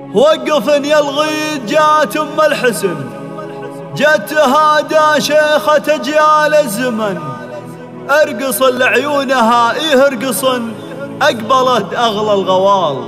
وقف يا الغيد جات ام الحسن، جت هذا شيخة اجيال الزمن. ارقص لعيونها ايه ارقصن، اقبلت اغلى الغوال،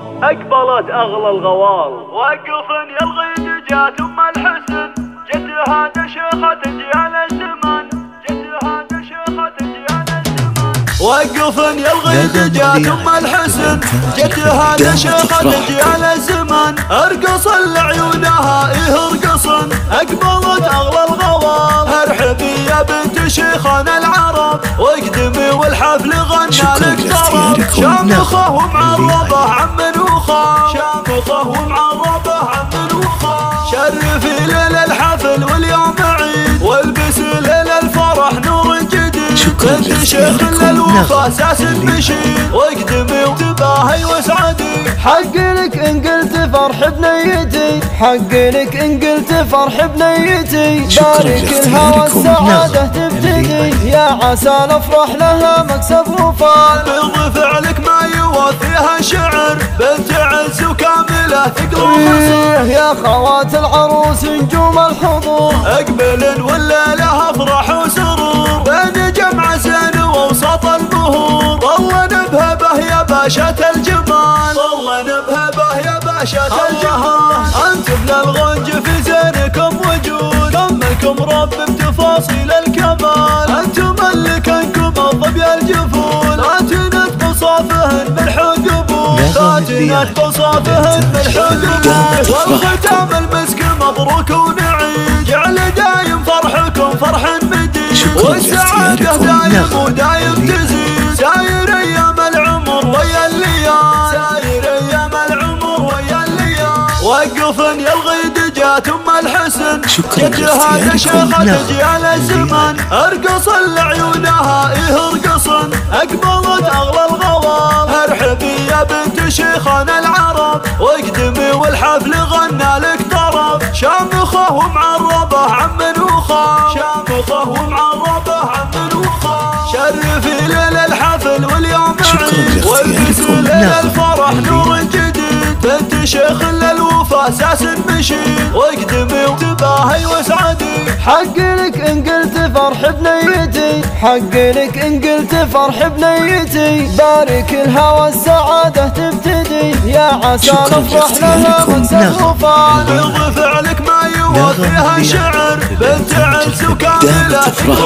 اقبلت اغلى الغوال. وقف يا الغيد جات ام الحسن، جت هذا شيخة اجيال الزمن، جت هذا شيخة اجيال الزمن. وقف يا الغيد جات ام الحسن، جت هذا شيخة اجيال الزمن. ارقص لعيونها ايه ارقصن، اقبلت اغلى الغوال. ارحبي يا بنت شيخنا العرب، واقدمي والحفل غنى لك طرب. شامخه ومعربه عم وخال، شامخه ومعربه عم وخال. شرفي ليل الحفل واليوم عيد، والبسي ليل الفرح نور جديد. بنت شيخ للوفا اساس بشير، واقدمي وتباهي واسعدي. حق لك ان قلت فرح بنيتي، حق لك ان قلت فرح بنيتي. بارك الهوى السعادة تبتدي، يا عسى الافراح لها مكسب وفال. بيض فعلك ما يوفيها شعر، بنت عز وكاملة ثقل وخصر. يا خوات العروس نجوم الحضور، اقبلن والليلة افرح وسرور. بين جمع زين ووسط البهور، والله نبهبه يا باشا الجمال، والله نبهبه يا باشا الجمال. انتم للغنج في زينكم وجود، كملكم رب بتفاصيل الكمال. انتم ملكنكم الظبي الجفول، فاتنت بصافهن ملح وقبول، فاتنت بصافهن ملح وقبول. والختام المسك مبروك ونعيد، جعل دايم فرحكم فرح مديد، والسعادة دايم ودايم تزيد. ساير ايام العمر ويا الليال، ساير ايام العمر ويا الليال. وقف يا الغيد جات ام الحسن، جت هذا شيخة اجيال الزمن. ارقص لعيونها ايه ارقصن، اقبلت اغلى الغوال. ارحبي يا بنت شيخنا العرب، واقدمي والحفل غنى لك طرب. شامخه ومعربه عم وخال، شامخه ومعربه عم وخال. شرفي ليل الحفل واليوم عيد، والبسي ليل الفرح نور جديد. بنت شيخ للوفا اساس بشير، واقدمي وتباهي واسعدي. حق لك ان قلت فرح بنيتي، حق لك ان قلت فرح بنيتي. بارك الهوى السعادة تبتدي، يا عسى الافراح لها مكسب وفال. بيض فعلك ما يوفيها شعر، بنت عز وكاملة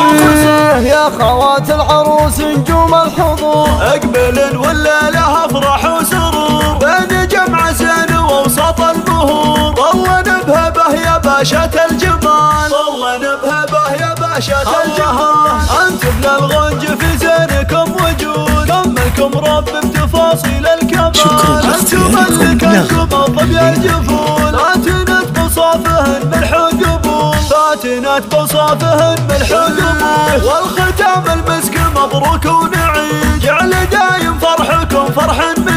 يا خوات العروس نجوم الحضور، اقبلن والليلة افرح وسرور. بين جمع زين ووسط البهور، والله نبهبه يا باشا الجمال، والله نبهبه يا باشا الجمال. انتم للغنج في زينكم وجود، كملكم رب بتفاصيل الكمال. انتم ملكنكم الظبي الجفول، فاتنت بصافهن ملح وقبول، فاتنت بصافهن ملح وقبول. والختام المسك مبروك ونعيد، جعل دايم فرحكم فرح